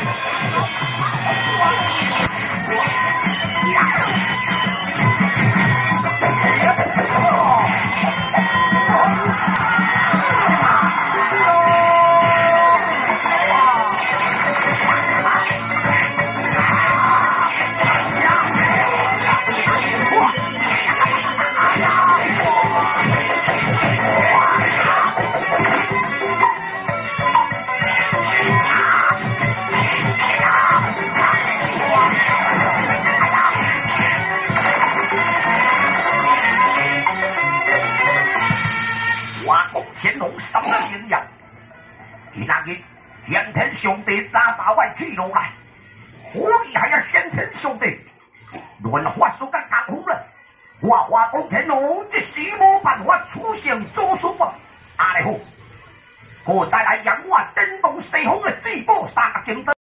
先天兄弟打外起路来，好厉害呀！先天兄弟，论法术甲功夫了，我话讲天龙这时无办法出现做数啊！阿尼好，我再来让我电动西方的智宝三个竞争。